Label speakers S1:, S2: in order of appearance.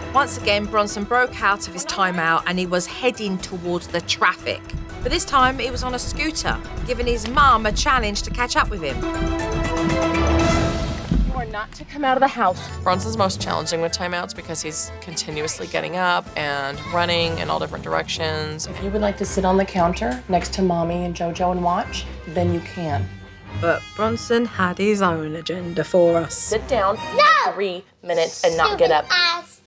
S1: Once again, Bronson broke out of his timeout and he was heading towards the traffic. But this time, he was on a scooter, giving his mum a challenge to catch up with him.
S2: You are not to come out of the house.
S3: Bronson's most challenging with timeouts because he's continuously getting up and running in all different directions.
S2: If you would like to sit on the counter next to Mommy and JoJo and watch, then you can.
S1: But Bronson had his own agenda for us.
S2: Sit down
S4: No!
S2: 3 minutes and not get up.
S4: Ass.